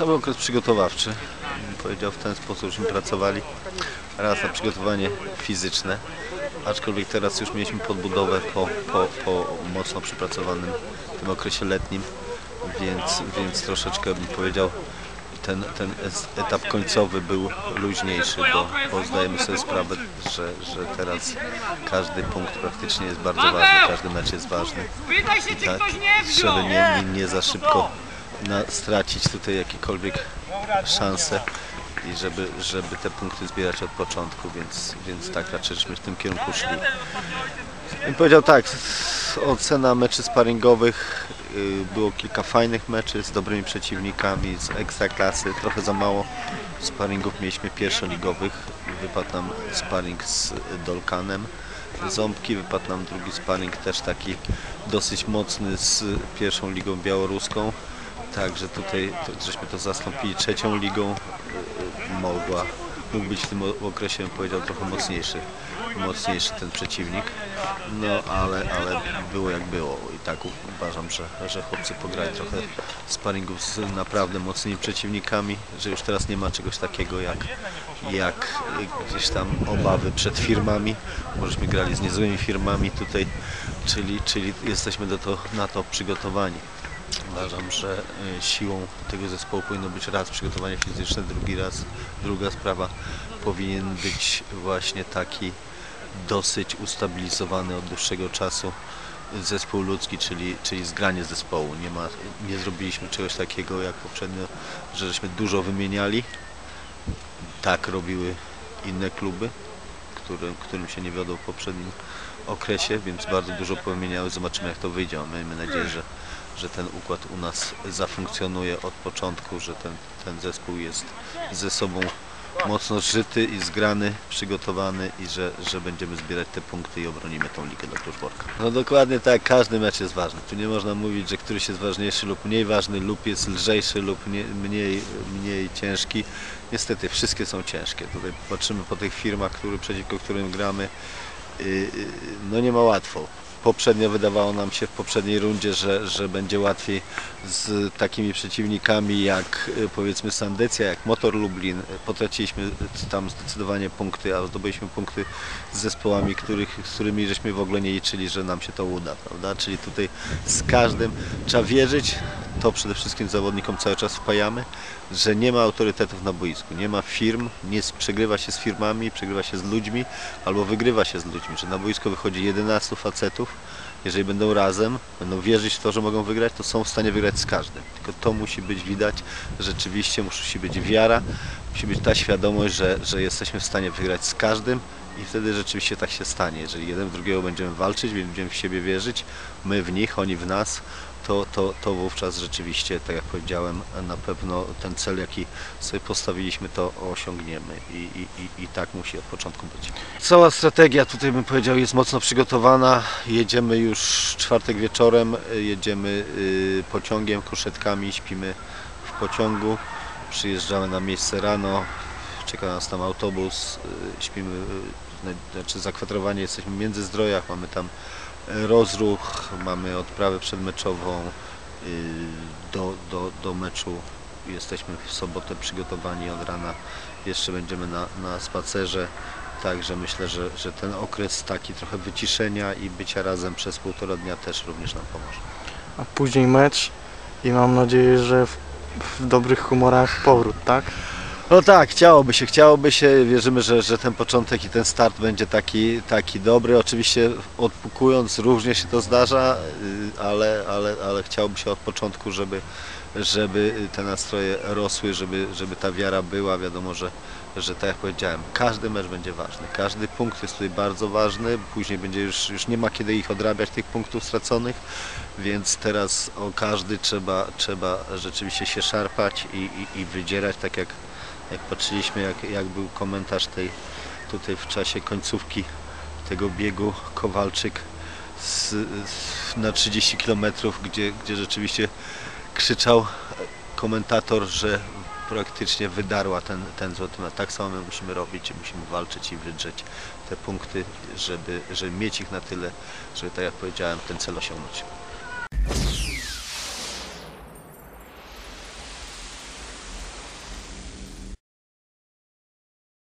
Cały okres przygotowawczy, bym powiedział, w ten sposób, żeśmy pracowali raz na przygotowanie fizyczne, aczkolwiek teraz już mieliśmy podbudowę po mocno przypracowanym tym okresie letnim, więc troszeczkę bym powiedział, ten etap końcowy był luźniejszy, bo zdajemy sobie sprawę, że teraz każdy punkt praktycznie jest bardzo ważny, każdy mecz jest ważny i tak, żeby nie za szybko stracić tutaj jakiekolwiek szanse i żeby te punkty zbierać od początku, więc tak raczej żeśmy w tym kierunku szli. Bym powiedział tak, ocena meczy sparingowych, było kilka fajnych meczy z dobrymi przeciwnikami, z ekstraklasy, trochę za mało sparingów mieliśmy pierwszoligowych, wypadł nam sparing z Dolkanem Ząbki, wypadł nam drugi sparing też taki dosyć mocny z pierwszą ligą białoruską, także tutaj żeśmy to zastąpili trzecią ligą, mógł być w tym okresie, bym powiedział, trochę mocniejszy ten przeciwnik, no ale było jak było i tak uważam, że chłopcy pograli trochę sparingów z naprawdę mocnymi przeciwnikami, że już teraz nie ma czegoś takiego jak gdzieś tam obawy przed firmami, bo żeśmy grali z niezłymi firmami tutaj, czyli jesteśmy na to przygotowani. Uważam, że siłą tego zespołu powinno być raz przygotowanie fizyczne, druga sprawa powinien być właśnie taki dosyć ustabilizowany od dłuższego czasu zespół ludzki, czyli zgranie zespołu. Nie zrobiliśmy czegoś takiego jak poprzednio, że żeśmy dużo wymieniali. Tak robiły inne kluby, którym się nie wiodło w poprzednim okresie, więc bardzo dużo powymieniały. Zobaczymy, jak to wyjdzie. Miejmy nadzieję, że ten układ u nas zafunkcjonuje od początku, że ten zespół jest ze sobą mocno zżyty i zgrany, przygotowany i że będziemy zbierać te punkty i obronimy tą ligę do Kluczborka. No dokładnie tak, każdy mecz jest ważny. Tu nie można mówić, że któryś jest ważniejszy lub mniej ważny, lub jest lżejszy lub mniej ciężki. Niestety wszystkie są ciężkie. Tutaj patrzymy po tych firmach, przeciwko którym gramy. No nie ma łatwo. Poprzednio wydawało nam się w poprzedniej rundzie, że będzie łatwiej z takimi przeciwnikami jak powiedzmy Sandecja, jak Motor Lublin. Potraciliśmy tam zdecydowanie punkty, a zdobyliśmy punkty z zespołami, z którymi żeśmy w ogóle nie liczyli, że nam się to uda, prawda? Czyli tutaj z każdym trzeba wierzyć, to przede wszystkim zawodnikom cały czas wpajamy, że nie ma autorytetów na boisku, nie ma firm, nie przegrywa się z firmami, przegrywa się z ludźmi albo wygrywa się z ludźmi, że na boisko wychodzi 11 facetów, jeżeli będą razem, będą wierzyć w to, że mogą wygrać, to są w stanie wygrać z każdym. Tylko to musi być widać, rzeczywiście musi być wiara, musi być ta świadomość, że jesteśmy w stanie wygrać z każdym i wtedy rzeczywiście tak się stanie. Jeżeli jeden w drugiego będziemy walczyć, będziemy w siebie wierzyć, my w nich, oni w nas, to wówczas rzeczywiście, tak jak powiedziałem, na pewno ten cel, jaki sobie postawiliśmy, to osiągniemy i tak musi od początku być. Cała strategia, tutaj bym powiedział, jest mocno przygotowana. Jedziemy już w czwartek wieczorem, jedziemy pociągiem, kuszetkami, śpimy w pociągu, przyjeżdżamy na miejsce rano, czeka nas tam autobus, śpimy, znaczy zakwaterowanie, jesteśmy w Międzyzdrojach, mamy tam rozruch, mamy odprawę przedmeczową, do meczu jesteśmy w sobotę przygotowani od rana, jeszcze będziemy na spacerze, także myślę, że ten okres taki trochę wyciszenia i bycia razem przez 1,5 dnia też również nam pomoże. A później mecz i mam nadzieję, że w dobrych humorach powrót, tak? No tak, chciałoby się, wierzymy, że ten początek i ten start będzie taki dobry. Oczywiście odpukując różnie się to zdarza, ale chciałoby się od początku, żeby te nastroje rosły, żeby ta wiara była. Wiadomo, że tak jak powiedziałem, każdy mecz będzie ważny, każdy punkt jest tutaj bardzo ważny, później będzie już nie ma kiedy ich odrabiać, tych punktów straconych, więc teraz o każdy trzeba rzeczywiście się szarpać i wydzierać, tak jak patrzyliśmy, jak był komentarz tutaj w czasie końcówki tego biegu, Kowalczyk na 30 km, gdzie rzeczywiście krzyczał komentator, że praktycznie wydarła ten złoty medal. Tak samo my musimy robić, musimy walczyć i wydrzeć te punkty, żeby mieć ich na tyle, żeby, tak jak powiedziałem, ten cel osiągnąć.